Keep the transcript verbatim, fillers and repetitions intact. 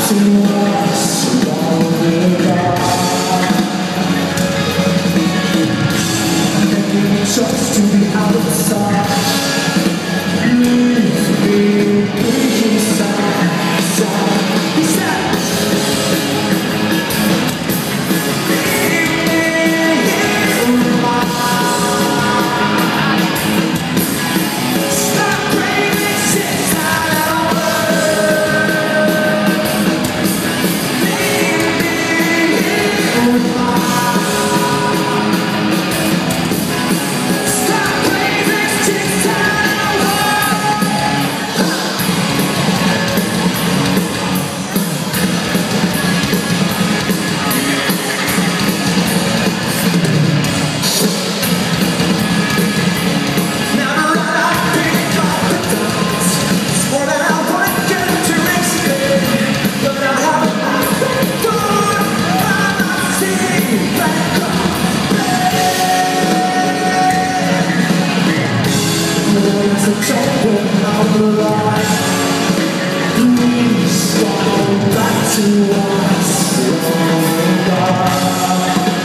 Just to be outside, please be inside, inside, inside. Stop bringing shit out of words. Leave me alone. It's a trouble of life. Please go back to us. Oh God.